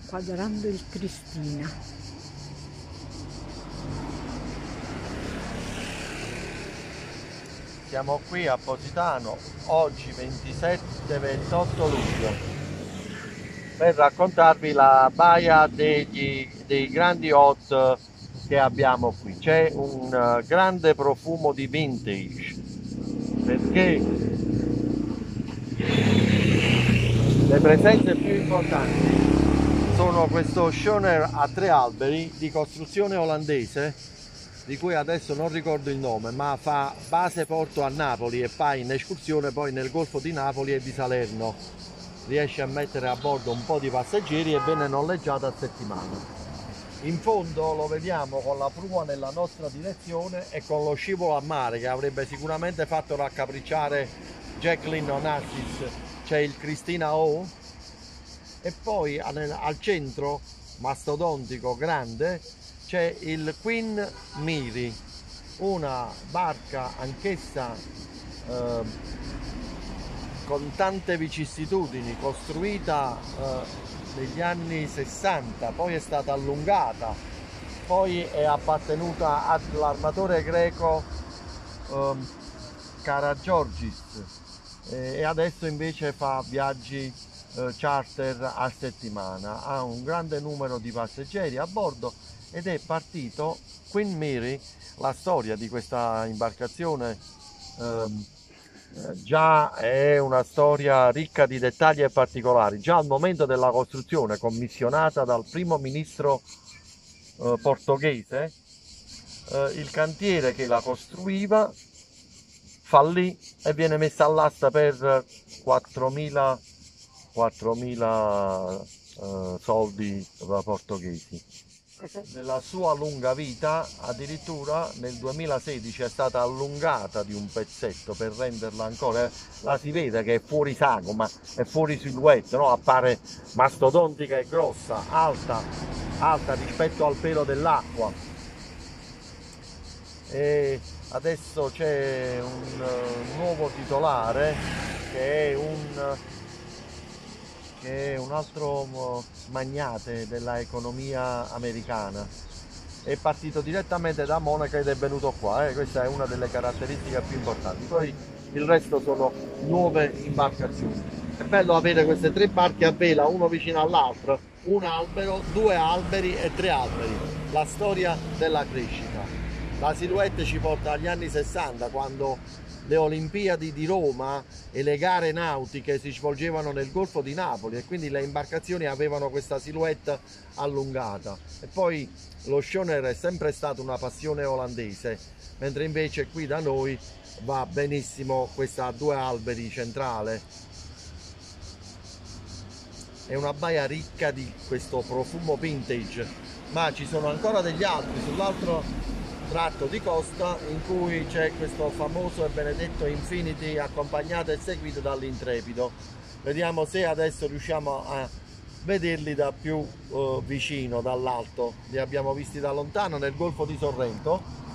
quadrando il Cristina. Siamo qui a Positano oggi 27-28 luglio per raccontarvi la baia dei grandi hot che abbiamo qui. C'è un grande profumo di vintage perché le presenze più importanti sono questo schooner a 3 alberi di costruzione olandese, di cui adesso non ricordo il nome, ma fa base porto a Napoli e fa in escursione poi nel Golfo di Napoli e di Salerno. Riesce a mettere a bordo un po' di passeggeri e viene noleggiata a settimana. In fondo lo vediamo con la prua nella nostra direzione e con lo scivolo a mare che avrebbe sicuramente fatto raccapricciare Jacqueline Onassis. C'è il Christina O e poi al centro, mastodontico grande, c'è il Queen Mary, una barca anch'essa con tante vicissitudini, costruita negli anni 60, poi è stata allungata, poi è appartenuta all'armatore greco Karagiorgis e adesso invece fa viaggi charter a settimana. Ha un grande numero di passeggeri a bordo ed è partito Queen Mary. La storia di questa imbarcazione già è una storia ricca di dettagli e particolari. Già al momento della costruzione, commissionata dal primo ministro portoghese, il cantiere che la costruiva fallì e viene messa all'asta per 4.000 soldi portoghesi. Nella sua lunga vita addirittura nel 2016 è stata allungata di un pezzetto per renderla ancora, la si vede che è fuori sagoma, è fuori silhouette, no? Appare mastodontica e grossa, alta rispetto al pelo dell'acqua. E adesso c'è un nuovo titolare che è un altro magnate della economia americana. È partito direttamente da Monaca ed è venuto qua, questa è una delle caratteristiche più importanti. Poi il resto sono nuove imbarcazioni. È bello avere queste 3 barche a vela, uno vicino all'altro, un albero, 2 alberi e 3 alberi. La storia della crescita. La silhouette ci porta agli anni 60, quando le Olimpiadi di Roma e le gare nautiche si svolgevano nel Golfo di Napoli e quindi le imbarcazioni avevano questa silhouette allungata. E poi lo schooner è sempre stata una passione olandese, mentre invece qui da noi va benissimo questa a 2 alberi centrale. È una baia ricca di questo profumo vintage, ma ci sono ancora degli altri sull'altro tratto di costa in cui c'è questo famoso e benedetto Infinity accompagnato e seguito dall'Intrepido. Vediamo se adesso riusciamo a vederli da più vicino, dall'alto. Li abbiamo visti da lontano nel Golfo di Sorrento